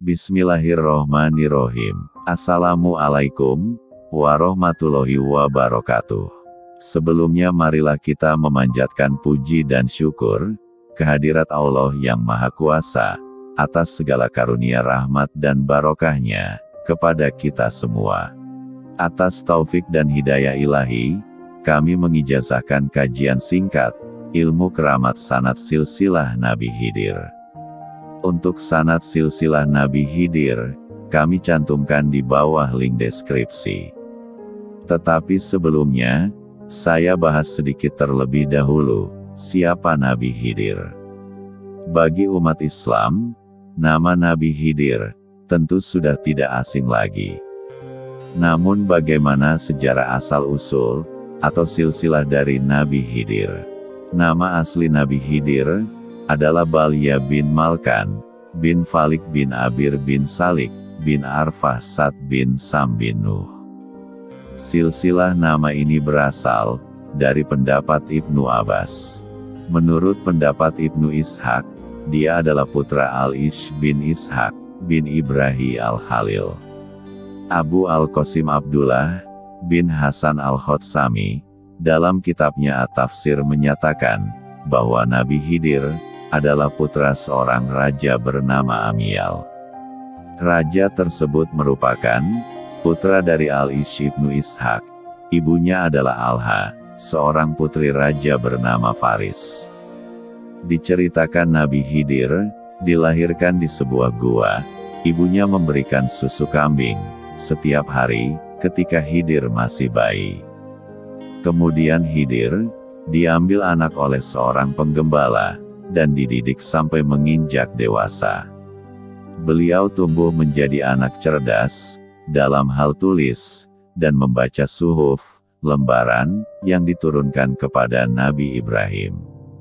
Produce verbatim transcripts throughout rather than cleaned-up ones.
Bismillahirrohmanirrohim. Assalamualaikum warahmatullahi wabarakatuh. Sebelumnya marilah kita memanjatkan puji dan syukur kehadirat Allah yang Maha Kuasa atas segala karunia rahmat dan barokahnya kepada kita semua. Atas taufik dan hidayah ilahi, kami mengijazahkan kajian singkat ilmu keramat sanad silsilah Nabi Khidir. Untuk sanad silsilah Nabi Khidir, kami cantumkan di bawah link deskripsi. Tetapi sebelumnya, saya bahas sedikit terlebih dahulu, siapa Nabi Khidir. Bagi umat Islam, nama Nabi Khidir tentu sudah tidak asing lagi. Namun bagaimana sejarah asal-usul atau silsilah dari Nabi Khidir? Nama asli Nabi Khidir adalah Balya bin Malkan, bin Falik bin Abir bin Salik, bin Arfah Sad bin Sam bin Nuh. Silsilah nama ini berasal dari pendapat Ibnu Abbas. Menurut pendapat Ibnu Ishaq, dia adalah putra Al-Ish bin Ishaq, bin Ibrahim Al-Khalil. Abu Al-Qasim Abdullah, bin Hasan Al-Khotsami, dalam kitabnya At-Tafsir menyatakan, bahwa Nabi Khidir adalah putra seorang raja bernama Amyal. Raja tersebut merupakan putra dari Al-Ish ibnu Ishaq. Ibunya adalah Alha, seorang putri raja bernama Faris. Diceritakan Nabi Khidir dilahirkan di sebuah gua. Ibunya memberikan susu kambing setiap hari ketika Khidir masih bayi. Kemudian Khidir diambil anak oleh seorang penggembala dan dididik sampai menginjak dewasa. Beliau tumbuh menjadi anak cerdas dalam hal tulis dan membaca suhuf, lembaran yang diturunkan kepada Nabi Ibrahim.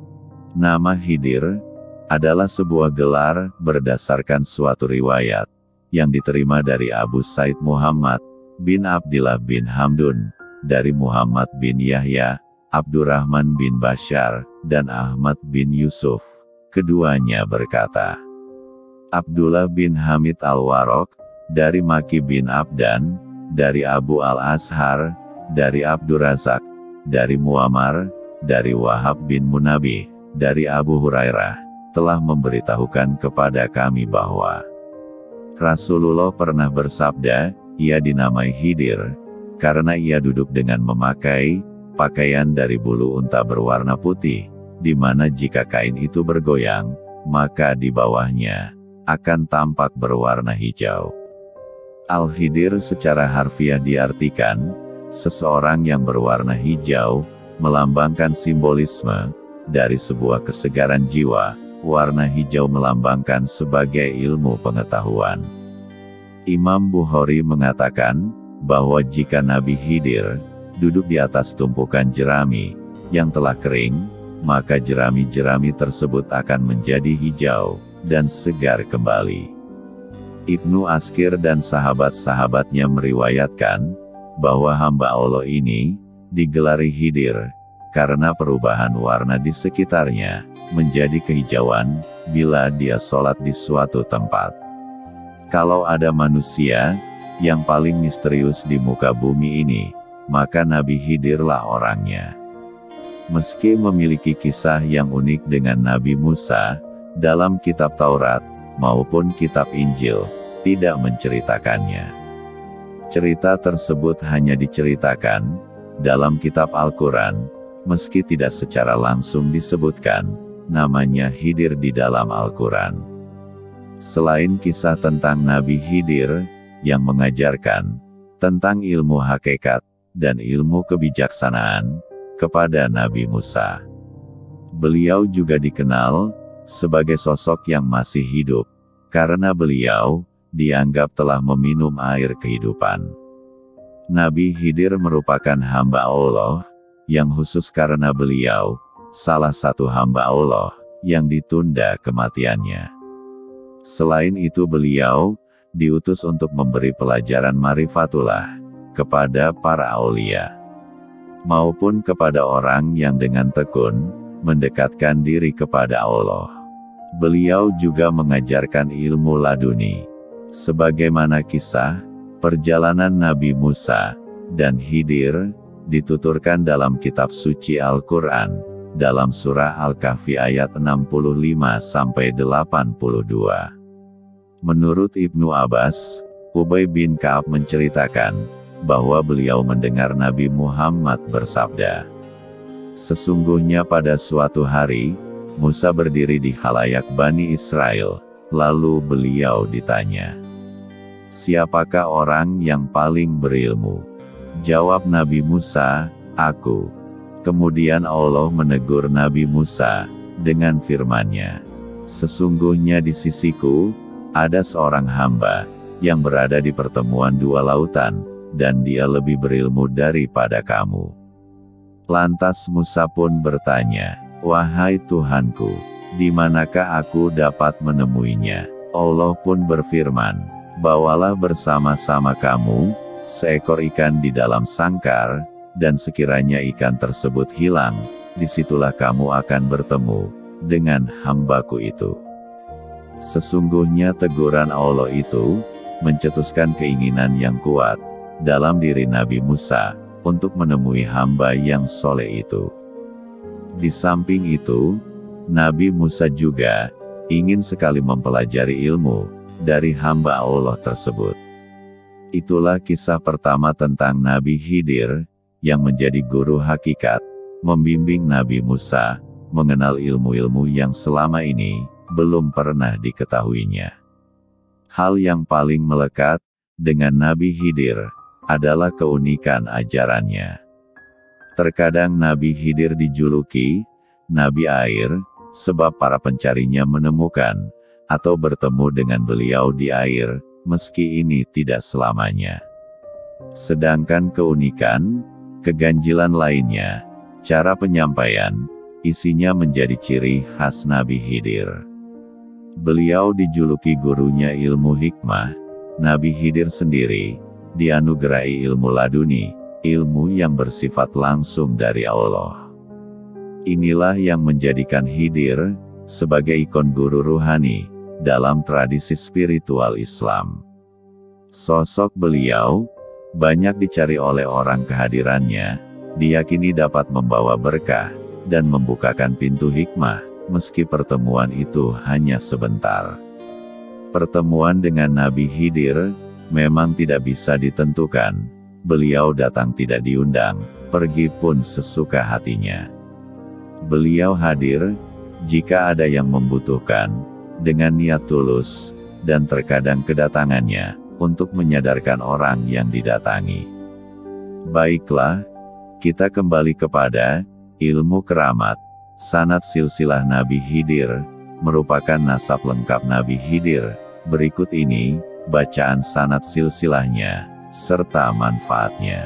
Nama Khidir adalah sebuah gelar berdasarkan suatu riwayat yang diterima dari Abu Said Muhammad bin Abdillah bin Hamdun, dari Muhammad bin Yahya, Abdurrahman bin Bashar, dan Ahmad bin Yusuf. Keduanya berkata, Abdullah bin Hamid Al-Warok, dari Maki bin Abdan, dari Abu Al-Azhar, dari Abdurrazak, dari Muammar, dari Wahab bin Munabbih, dari Abu Hurairah, telah memberitahukan kepada kami bahwa Rasulullah pernah bersabda, ia dinamai Khidir karena ia duduk dengan memakai pakaian dari bulu unta berwarna putih, di mana jika kain itu bergoyang, maka di bawahnya akan tampak berwarna hijau. Al-Khidir secara harfiah diartikan seseorang yang berwarna hijau, melambangkan simbolisme dari sebuah kesegaran jiwa. Warna hijau melambangkan sebagai ilmu pengetahuan. Imam Bukhari mengatakan bahwa jika Nabi Khidir duduk di atas tumpukan jerami yang telah kering, maka jerami-jerami tersebut akan menjadi hijau dan segar kembali. Ibnu Askir dan sahabat-sahabatnya meriwayatkan bahwa hamba Allah ini digelari Khidir karena perubahan warna di sekitarnya menjadi kehijauan bila dia sholat di suatu tempat. Kalau ada manusia yang paling misterius di muka bumi ini, maka Nabi Khidirlah orangnya. Meski memiliki kisah yang unik dengan Nabi Musa, dalam kitab Taurat maupun kitab Injil tidak menceritakannya. Cerita tersebut hanya diceritakan dalam kitab Al-Quran, meski tidak secara langsung disebutkan namanya Khidir di dalam Al-Quran. Selain kisah tentang Nabi Khidir yang mengajarkan tentang ilmu hakikat dan ilmu kebijaksanaan kepada Nabi Musa, beliau juga dikenal sebagai sosok yang masih hidup karena beliau dianggap telah meminum air kehidupan. Nabi Khidir merupakan hamba Allah yang khusus karena beliau salah satu hamba Allah yang ditunda kematiannya. Selain itu beliau diutus untuk memberi pelajaran marifatullah kepada para aulia, maupun kepada orang yang dengan tekun mendekatkan diri kepada Allah. Beliau juga mengajarkan ilmu laduni Sebagaimana kisah perjalanan Nabi Musa dan Khidir dituturkan dalam kitab suci Al-Quran, dalam surah Al-Kahfi ayat enam puluh lima sampai delapan puluh dua. Menurut Ibnu Abbas, Ubay bin Ka'ab menceritakan bahwa beliau mendengar Nabi Muhammad bersabda, "Sesungguhnya pada suatu hari, Musa berdiri di khalayak Bani Israel, lalu beliau ditanya, 'Siapakah orang yang paling berilmu?' Jawab Nabi Musa, 'Aku.' Kemudian Allah menegur Nabi Musa dengan firman-Nya, 'Sesungguhnya di sisiku ada seorang hamba yang berada di pertemuan dua lautan, dan dia lebih berilmu daripada kamu.' Lantas Musa pun bertanya, 'Wahai Tuhanku, di manakah aku dapat menemuinya?' Allah pun berfirman, 'Bawalah bersama-sama kamu seekor ikan di dalam sangkar, dan sekiranya ikan tersebut hilang, disitulah kamu akan bertemu dengan hambaku itu.' Sesungguhnya teguran Allah itu mencetuskan keinginan yang kuat dalam diri Nabi Musa untuk menemui hamba yang soleh itu. Di samping itu, Nabi Musa juga ingin sekali mempelajari ilmu dari hamba Allah tersebut. Itulah kisah pertama tentang Nabi Khidir, yang menjadi guru hakikat, membimbing Nabi Musa mengenal ilmu-ilmu yang selama ini belum pernah diketahuinya. Hal yang paling melekat dengan Nabi Khidir adalah keunikan ajarannya. Terkadang Nabi Khidir dijuluki Nabi Air, sebab para pencarinya menemukan atau bertemu dengan beliau di air, meski ini tidak selamanya. Sedangkan keunikan, keganjilan lainnya, cara penyampaian, isinya menjadi ciri khas Nabi Khidir. Beliau dijuluki gurunya ilmu hikmah. Nabi Khidir sendiri dianugerahi ilmu laduni, ilmu yang bersifat langsung dari Allah. Inilah yang menjadikan Khidir sebagai ikon guru ruhani dalam tradisi spiritual Islam. Sosok beliau banyak dicari oleh orang. Kehadirannya diyakini dapat membawa berkah dan membukakan pintu hikmah, meski pertemuan itu hanya sebentar. Pertemuan dengan Nabi Khidir memang tidak bisa ditentukan. Beliau datang tidak diundang, pergi pun sesuka hatinya. Beliau hadir jika ada yang membutuhkan, dengan niat tulus, dan terkadang kedatangannya untuk menyadarkan orang yang didatangi. Baiklah, kita kembali kepada ilmu keramat. Sanad silsilah Nabi Khidir merupakan nasab lengkap Nabi Khidir. Berikut ini bacaan sanad silsilahnya serta manfaatnya.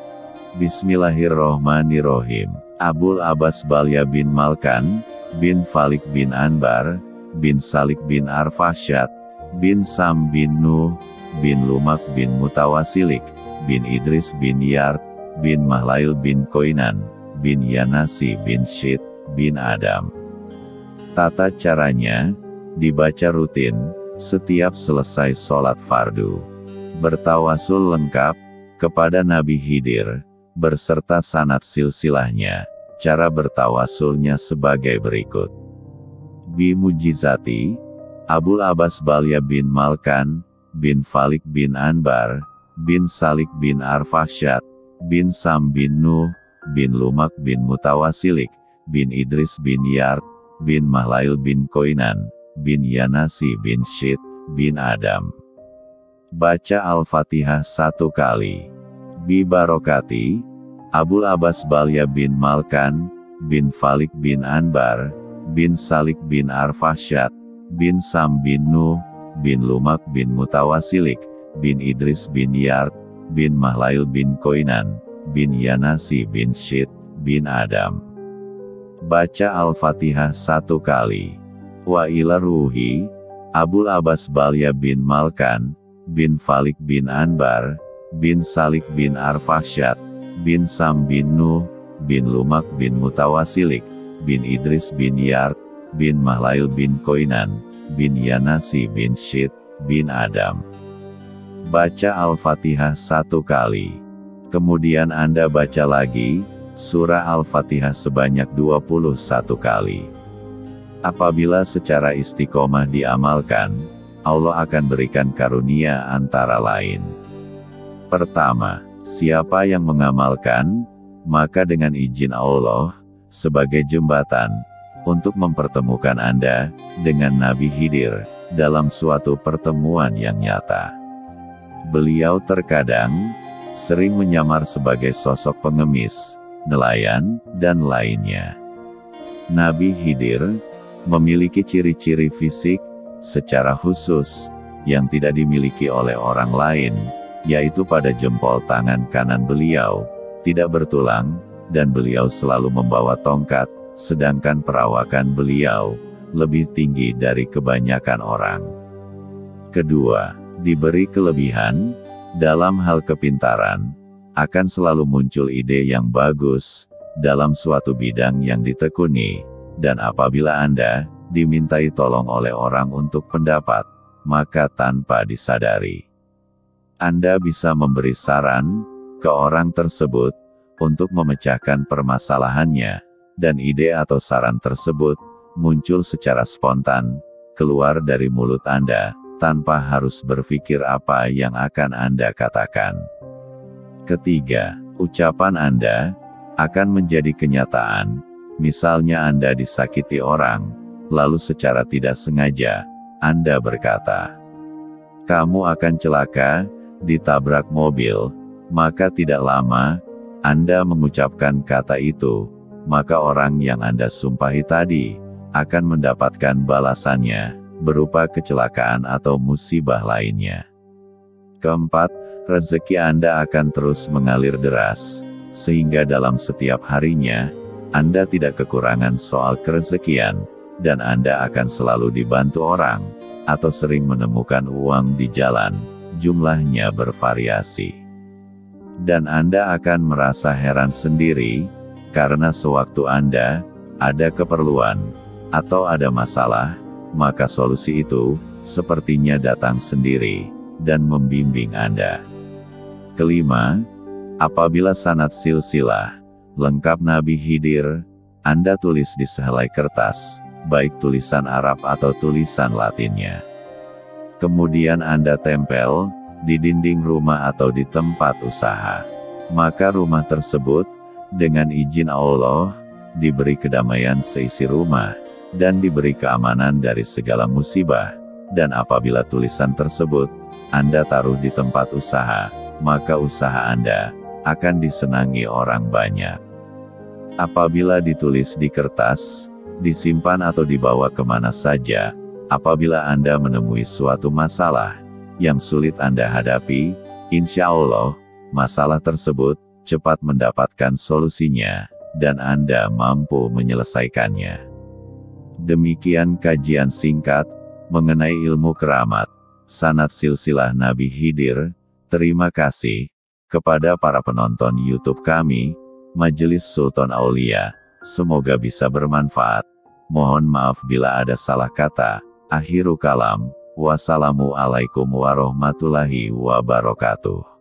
Bismillahirrohmanirrohim. Abul Abbas Balya bin Malkan bin Falik bin Anbar bin Salik bin Arfasyad bin Sam bin Nuh bin Lumak bin Mutawasilik bin Idris bin Yard bin Mahlail bin Koinan bin Yanasi bin Syid bin Adam. Tata caranya dibaca rutin setiap selesai sholat fardu. Bertawasul lengkap kepada Nabi Khidir berserta sanad silsilahnya. Cara bertawasulnya sebagai berikut. Bi mujizati Abul Abbas Balya bin Malkan bin Falik bin Anbar bin Salik bin Arfasyad bin Sam bin Nuh bin Lumak bin Mutawasilik bin Idris bin Yard bin Mahlail bin Koinan bin Yanasi bin Syid bin Adam. Baca Al-Fatihah satu kali. Bi barokati Abul Abbas Balya bin Malkan bin Falik bin Anbar bin Salik bin Arfasyad bin Sam bin Nuh bin Lumak bin Mutawasilik bin Idris bin Yard bin Mahlail bin Koinan bin Yanasi bin Syid bin Adam. Baca Al-Fatihah satu kali. Wa ila ruhi Abul Abbas Balya bin Malkan bin Falik bin Anbar bin Salik bin Arfasyad bin Sam bin Nuh bin Lumak bin Mutawasilik bin Idris bin Yard bin Mahlail bin Koinan bin Yanasi bin Syid bin Adam. Baca Al-Fatihah satu kali. Kemudian Anda baca lagi surah Al-Fatihah sebanyak dua puluh satu kali. Apabila secara istiqomah diamalkan, Allah akan berikan karunia antara lain. Pertama, siapa yang mengamalkan, maka dengan izin Allah, sebagai jembatan, untuk mempertemukan Anda dengan Nabi Khidir, dalam suatu pertemuan yang nyata. Beliau terkadang, sering menyamar sebagai sosok pengemis, nelayan, dan lainnya. Nabi Khidir, memiliki ciri-ciri fisik, secara khusus, yang tidak dimiliki oleh orang lain, yaitu pada jempol tangan kanan beliau, tidak bertulang, dan beliau selalu membawa tongkat, sedangkan perawakan beliau, lebih tinggi dari kebanyakan orang. Kedua, diberi kelebihan, dalam hal kepintaran, akan selalu muncul ide yang bagus, dalam suatu bidang yang ditekuni, dan apabila Anda, dimintai tolong oleh orang untuk pendapat, maka tanpa disadari, Anda bisa memberi saran, ke orang tersebut, untuk memecahkan permasalahannya, dan ide atau saran tersebut, muncul secara spontan, keluar dari mulut Anda, tanpa harus berpikir apa yang akan Anda katakan. Ketiga, ucapan Anda, akan menjadi kenyataan. Misalnya Anda disakiti orang, lalu secara tidak sengaja, Anda berkata, "Kamu akan celaka, ditabrak mobil," maka tidak lama, Anda mengucapkan kata itu, maka orang yang Anda sumpahi tadi, akan mendapatkan balasannya, berupa kecelakaan atau musibah lainnya. Keempat, rezeki Anda akan terus mengalir deras, sehingga dalam setiap harinya, Anda tidak kekurangan soal kerezekian, dan Anda akan selalu dibantu orang, atau sering menemukan uang di jalan, jumlahnya bervariasi. Dan Anda akan merasa heran sendiri, karena sewaktu Anda, ada keperluan, atau ada masalah, maka solusi itu, sepertinya datang sendiri, dan membimbing Anda. Kelima, apabila sanad silsilah, lengkap Nabi Khidir, Anda tulis di sehelai kertas, baik tulisan Arab atau tulisan Latinnya. Kemudian Anda tempel, di dinding rumah atau di tempat usaha. Maka rumah tersebut, dengan izin Allah, diberi kedamaian seisi rumah, dan diberi keamanan dari segala musibah, dan apabila tulisan tersebut, Anda taruh di tempat usaha, maka usaha Anda, akan disenangi orang banyak. Apabila ditulis di kertas, disimpan atau dibawa kemana saja, apabila Anda menemui suatu masalah, yang sulit Anda hadapi, insya Allah, masalah tersebut, cepat mendapatkan solusinya, dan Anda mampu menyelesaikannya. Demikian kajian singkat, mengenai ilmu keramat, sanad silsilah Nabi Khidir. Terima kasih, kepada para penonton YouTube kami, Majelis Sultan Aulia, semoga bisa bermanfaat. Mohon maaf bila ada salah kata. Akhirul kalam, wassalamualaikum warahmatullahi wabarakatuh.